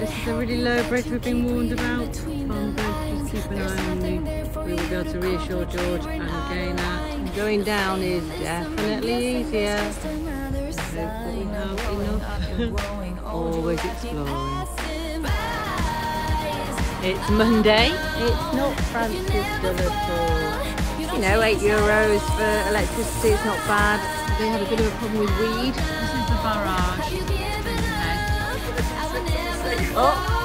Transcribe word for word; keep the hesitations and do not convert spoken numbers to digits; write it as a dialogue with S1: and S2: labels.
S1: this is a really low bridge we've been warned about. I'm going to just keep an eye on me. We will be able to reassure George and Gaynor. Going down is definitely easier. Hopefully we have enough. Always exploring. It's Monday. It's not Francis at all. You know, eight euros for electricity is not bad. They had a bit of a problem with weed. This is the barrage. Oh!